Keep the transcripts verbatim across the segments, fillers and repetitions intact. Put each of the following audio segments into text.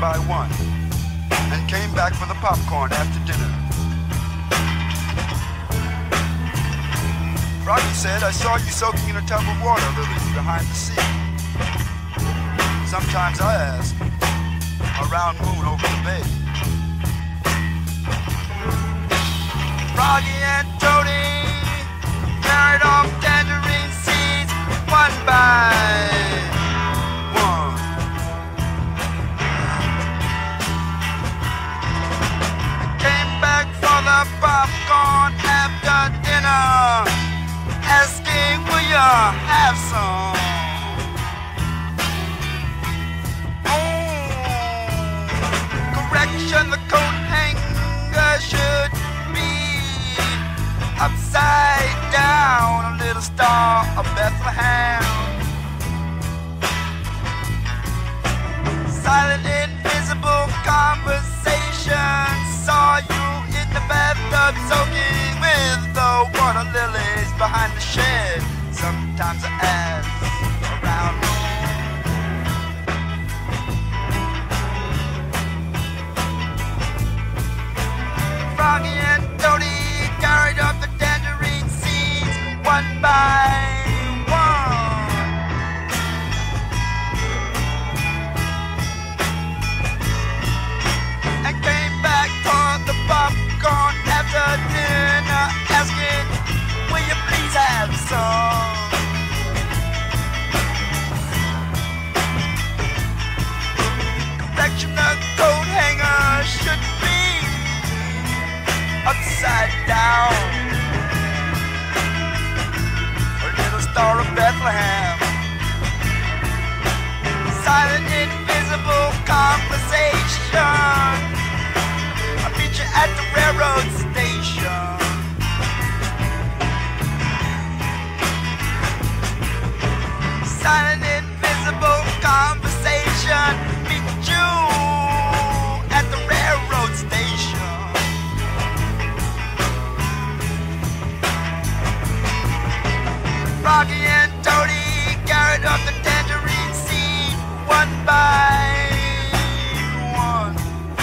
by one and came back for the popcorn after dinner. Froggy said, I saw you soaking in a tub of water lilies behind the sea. Sometimes I ask, a round moon over the bay. Froggy and Toady carried off tangerine seeds one by one. Came back for the popcorn after dinner, asking, will you have some? Oh, correction, the coat hanger should be upside down, a little Star of Bethlehem. Silent, invisible conversation saw you in the bathtub soaking with the water lilies behind the shed. Sometimes I ask around Froggy and Toady carried up the tangerine seeds one by one and came back for the popcorn after dinner, asking, will you please have some? Correction, the coat hanger should be upside down, a little Star of Bethlehem. Silent, invisible conversation, I'll meet you at the railroad station. Silent, invisible conversation, meet you at the railroad station. Froggy and Toady carried up the tangerine seed one by one.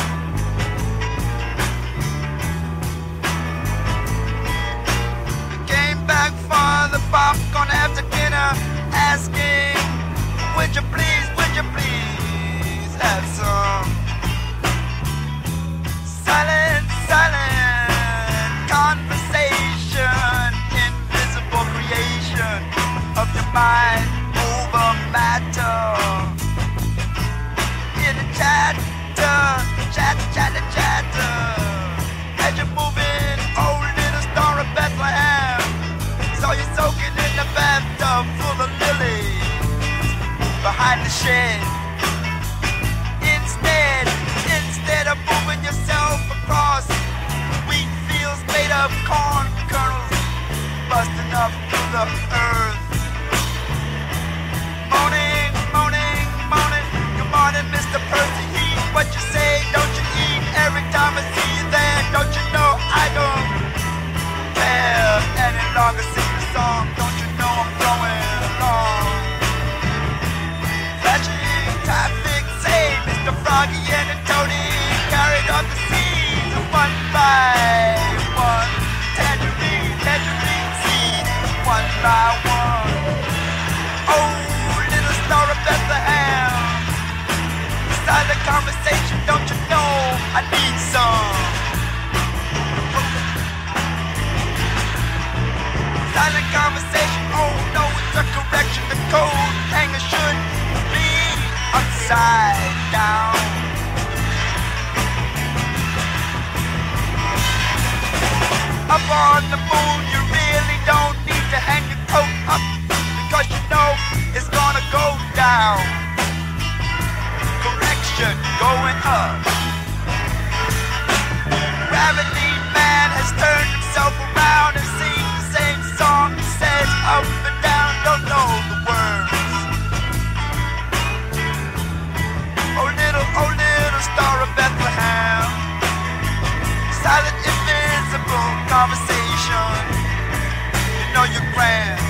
Came back for the popcorn after dinner, asking, would you please, would you please have some? Silent, silent conversation, invisible creation of your mind over matter. In a chatter, chatter, chatter, chatter, as you're moving, oh little Star of Bethlehem. Saw you soaking in the bathtub full of lilies behind the shed. Instead, instead of moving yourself across wheat fields made of corn kernels, busting up through the earth. Morning, morning, morning, good morning, Mister Percy Heat. What you say, don't you eat? Every time I see you there, don't you know I don't care any longer. Sing the song, don't you know I'm going along. Flashing traffic, say Mister Froggy and the Toady carried up the seeds one by one. Tangerine, tangerine seeds one by one. Oh, little Star of Bethlehem, silent conversation, don't you know I need some? Silent conversation, oh no, it's a correction. The coat hanger should be upside down. Up on the moon, you really don't need to hang your coat up, because you know it's gonna go down. Correction, going up. Gravity man has turned himself around and sings the same song. He says up and down, don't know the words. Oh little, oh little Star of Bethlehem, silent, invisible conversation, you know you're grand.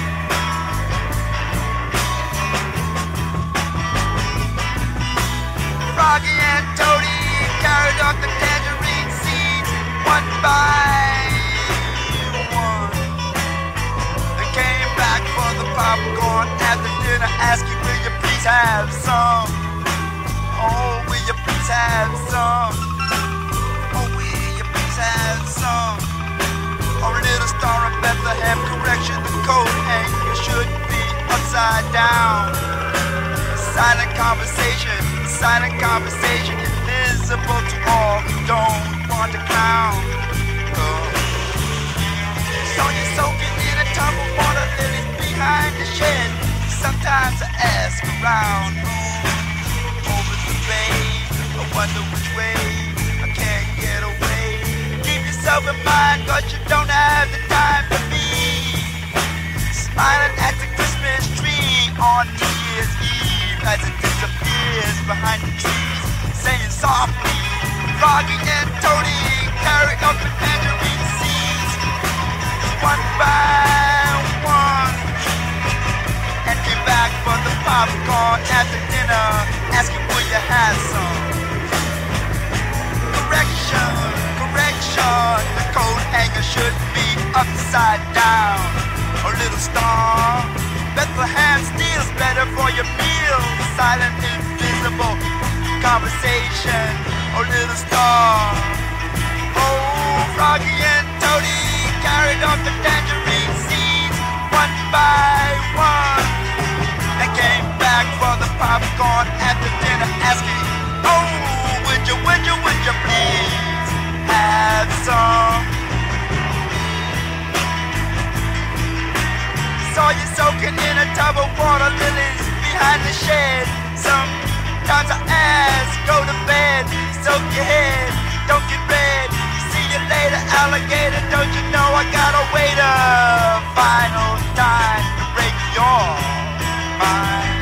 Froggy Froggy and Toady carried off the tangerine seeds one by one. They came back for the popcorn after dinner, asking, will you please have some? Oh, will you please have some? Oh, will you please have some? Or a little Star of Bethlehem correction, the coat hanger should be upside down. Silent conversation, silent conversation, invisible to all who don't want to clown. Oh. So you're soaking in a tub of water lilies behind the shed. Sometimes I ask around, oh, over the bay, I wonder which way I can't get away. Keep yourself in mind, cause you don't have the time for me. Smiling at the Christmas tree on New Year's Eve as it disappears behind the trees, saying softly, Froggy and Toady carried up the tangerine seeds one by one, and came back for the popcorn after dinner, asking, will you have some? Correction, correction, the coat hanger should be upside down. A little Star, Bethlehem Steel's better for your meal. Silent, invisible conversation. A little Star. Oh, Froggy and Toady carried off the tangerine seeds one by one. They came back for the popcorn after dinner, asking, oh, would you, would you, would you please have some? Saw you soaking in a tub of water lilies behind the shed. Sometimes I ask, go to bed, soak your head, don't get red. See you later, alligator, don't you know I gotta wait a final time to break your mind.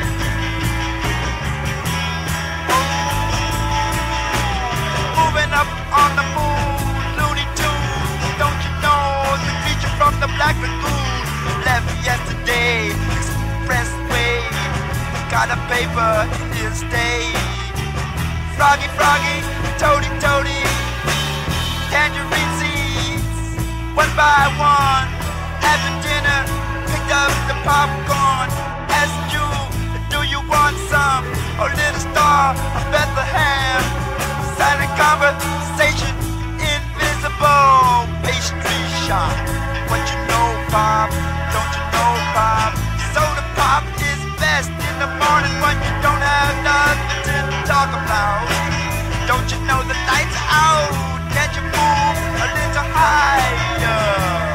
Oh, moving up on the moon, Looney Tunes, don't you know the creature from the Black Lagoon? Left yesterday, expressway, got a paper in his day. Froggy, Froggy, Toady, Toady, tangerine seeds, one by one. After dinner, picked up the popcorn, asked you, do you want some? A little Star of Bethlehem, silent conversation, invisible pastry shop. What you know, Bob? Don't you know, Bob? Soda pop is best in the morning when you don't have nothing to talk about. Don't you know the lights are out? Can't you move a little higher?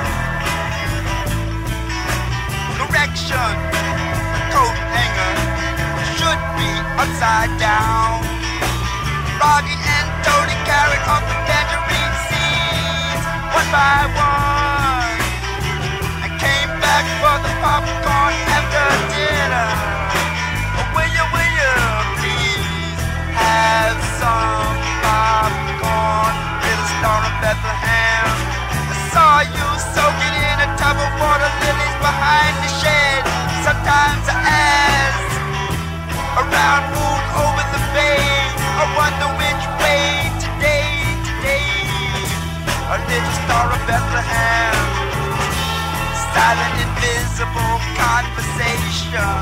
Correction, the coat hanger should be upside down. Froggy and Toady carried off the tangerine seeds one by one. For the popcorn after dinner, oh, will you, will you please have some popcorn? Little Star of Bethlehem, I saw you soaking in a tub of water lilies behind the shed. Sometimes I ask around moon over the bay, I wonder which way today, today. A little Star of Bethlehem, silent, invisible conversation.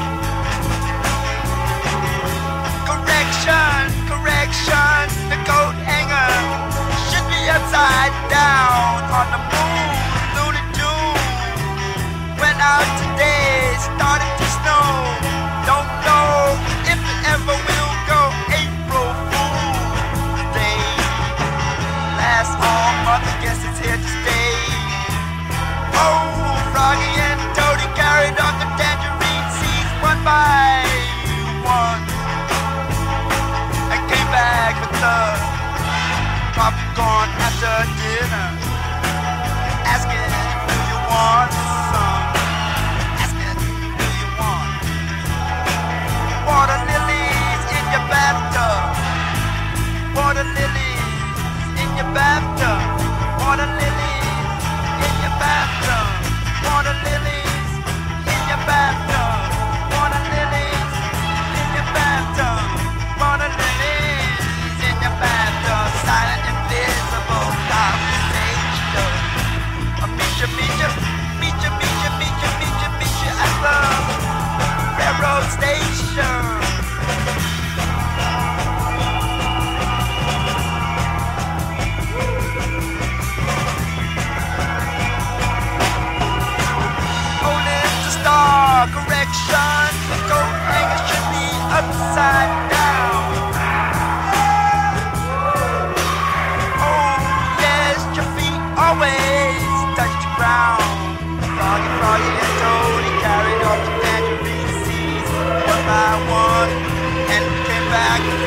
Correction, correction, the coat hanger should be upside down on the moon. Looney Tunes went out today, started to snow. Don't know if it ever will go. April Fool's Day, last all month, I guess it's here to stay. Oh, Froggy and Toady carried on the tangerine seeds one by one, and came back with the popcorn after dinner, asking, do you want some? Asking, do you want water lilies in your bathtub? Water lilies in your bathtub. Water lilies in your bathtub. Water lilies in your bathtub. Water lilies in your bathtub. Water lilies.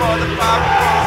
for the pop.